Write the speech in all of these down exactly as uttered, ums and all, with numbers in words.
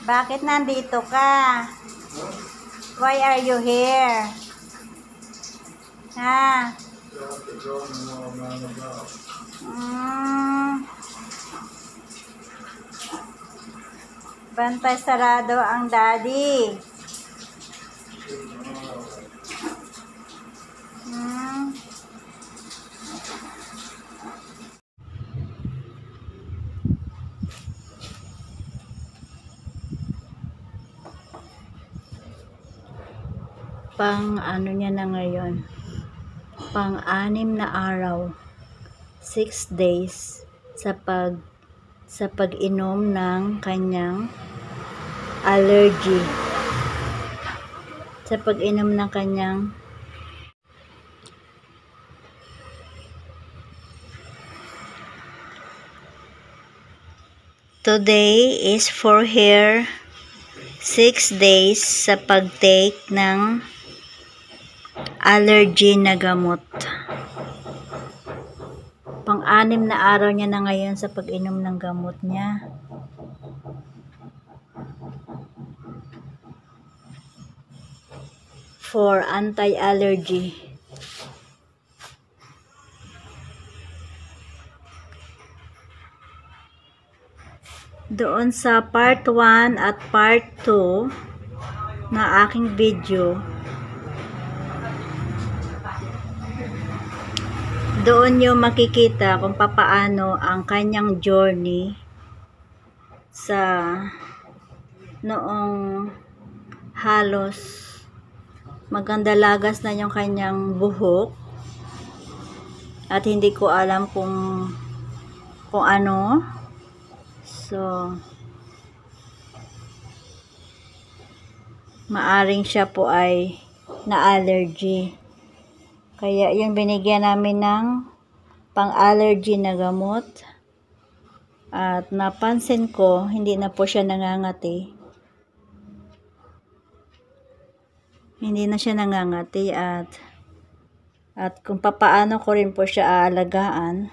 Bakit nandito ka? Why are you here? Ha? Mm. Bantay sarado ang daddy. Hmm. Pang ano niya na ngayon, pang anim na araw, six days sa pag sa pag-inom ng kanyang allergy, sa pag-inom ng kanyang today is for her six days sa pag-take ng allergy na gamot. Pang-anim na araw niya na ngayon sa pag-inom ng gamot niya. For anti-allergy. Doon sa part one at part two na aking video, doon nyo makikita kung papaano ang kanyang journey sa noong halos maganda lagas na yung kanyang buhok at hindi ko alam kung kung ano. So maaring siya po ay na-allergy. Kaya yung binigyan namin ng pang-allergy na gamot. At napansin ko, hindi na po siya nangangati. Hindi na siya nangangati at at kung papaano ko rin po siya aalagaan.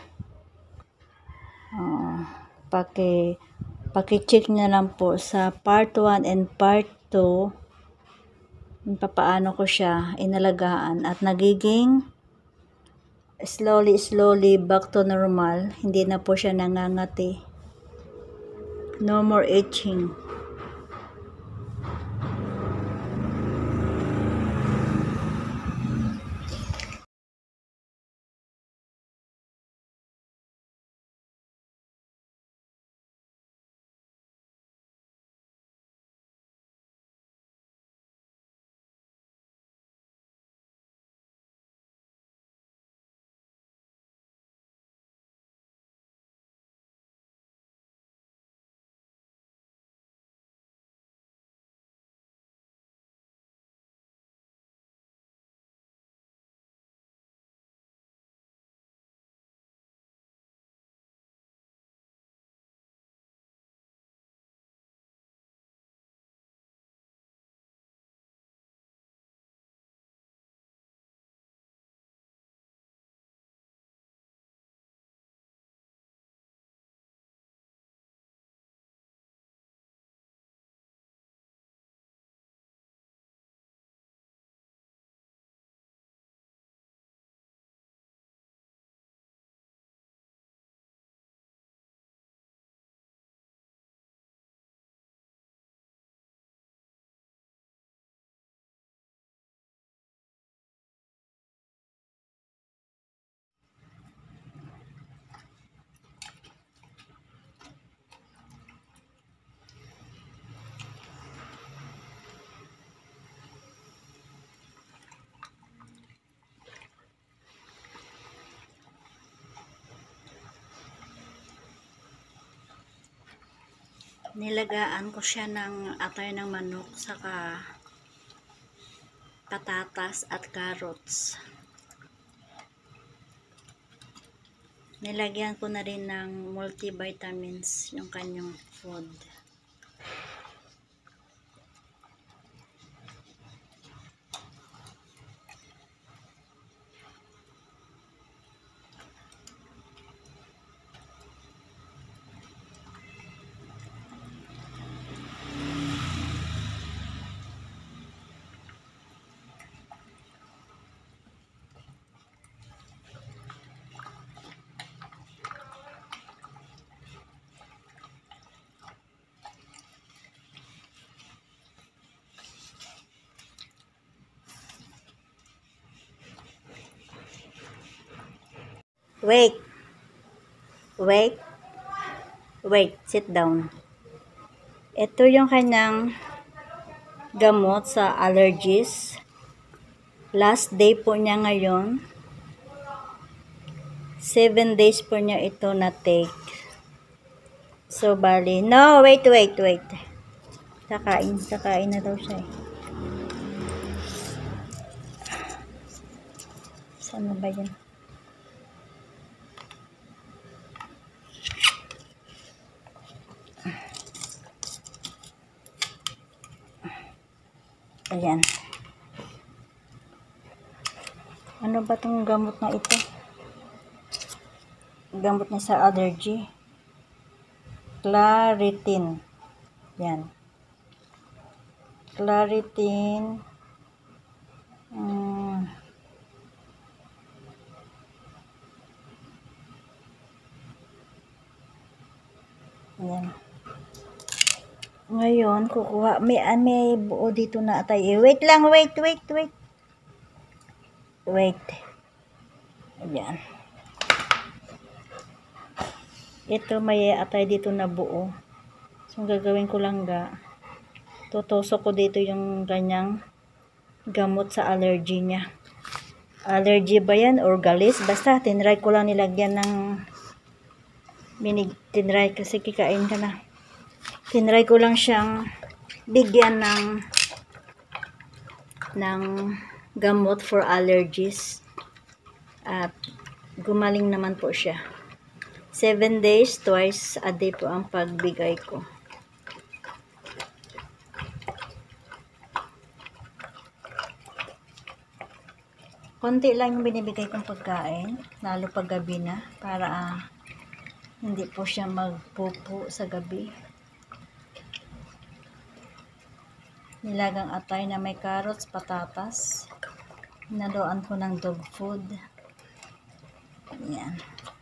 Uh, paki paki-check na lang po sa part one and part two kung papaano ko siya inalagaan at nagiging slowly slowly back to normal. Hindi na po siya nangangati. No more itching. Nilagaan ko siya ng atay ng manok saka patatas at carrots. Nilagyan ko na rin ng multivitamins yung kanyang food. Wait. Wait. Wait. Sit down. Ito yung kanyang gamot sa allergies. Last day po niya ngayon. Seven days po niya ito na take. So, bali. No, wait, wait, wait. Kakain. Kakain na daw siya eh. Saan na ba yan? Ayan. Ano ba itong gamot na ito? Gamot na sa allergy. Claritin. Yan. Claritin. Hmm. Yan. Ngayon, kukuha. May, may buo dito na atay. Wait lang, wait, wait, wait. Wait. Ayan. Ito may atay dito na buo. So, gagawin ko lang ga. Tutusok ko dito yung kanyang gamot sa allergy niya. Allergy ba yan or galis? Basta, tinry ko lang nilagyan ng minig, tinry kasi kikain ka na. Tinry ko lang siyang bigyan ng ng gamot for allergies. At gumaling naman po siya. Seven days, twice a day po ang pagbigay ko. Konti lang yung binibigay kong pagkain, lalo pag gabi na, para uh, hindi po siya magpupo sa gabi. Nilagang atay na may carrots, patatas. Naluan ko ng dog food. Ayan.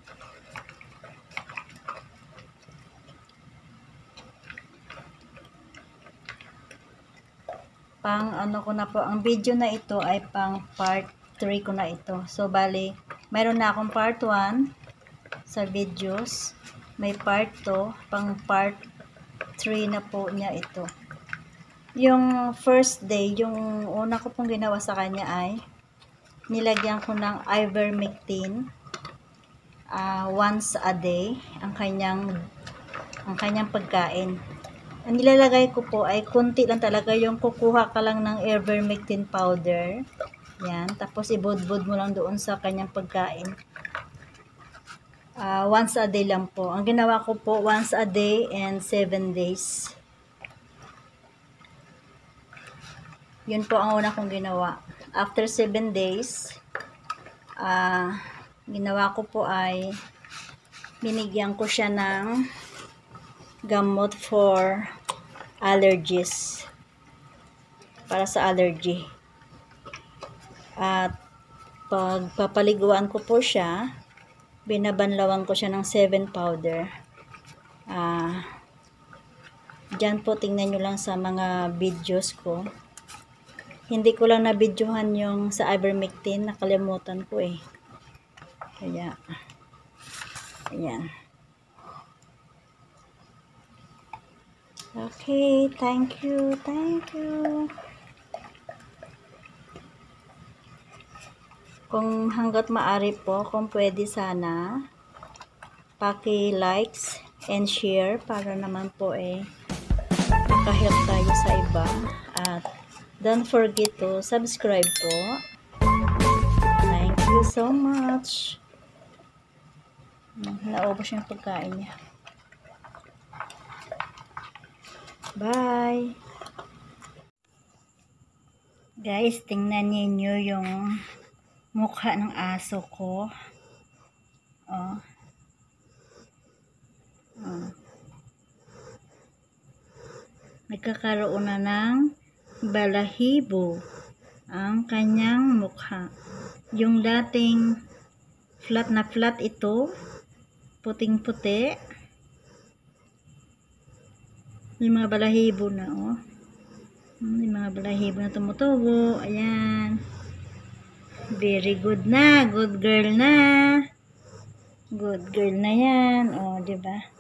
Pang ano ko na po, ang video na ito ay pang part three ko na ito. So, bali, mayroon na akong part one sa videos. May part two, pang part three na po niya ito. Yung first day, yung una ko pong ginawa sa kanya ay nilagyan ko ng ivermectin uh, once a day ang kanyang ang kanyang pagkain. Ang nilalagay ko po ay kunti lang talaga, yung kukuha ka lang ng ivermectin powder. Yan, tapos ibudbud mo lang doon sa kanyang pagkain. Uh, once a day lang po. Ang ginawa ko po, once a day and seven days. Yun po ang una kong ginawa. After seven days, uh, ginawa ko po ay binigyan ko siya ng gamot for allergies. Para sa allergy. At pag papaliguan ko po siya, binabanlawan ko siya ng seven powder. Ah, dyan po, tingnan nyo lang sa mga videos ko. Hindi ko lang na-videohan yung sa ivermectin, nakalimutan ko eh. Kaya, ayan. Okay, thank you, thank you. Kung hanggat maaari po, kung pwede sana, paki-likes and share para naman po eh, makahelp tayo sa iba. At don't forget to subscribe po. Thank you so much. Naubos yung pagkain niya. Bye! Guys, tingnan niyo yung mukha ng aso ko. Oh. Oh. Nagkakaroon na ng balahibo ang kanyang mukha. Yung dating flat na flat ito, puting-puti, may mga balahibo na, oh. May mga balahibo na tumutubo. Ayan. Very good na. Good girl na. Good girl na yan. O, di ba?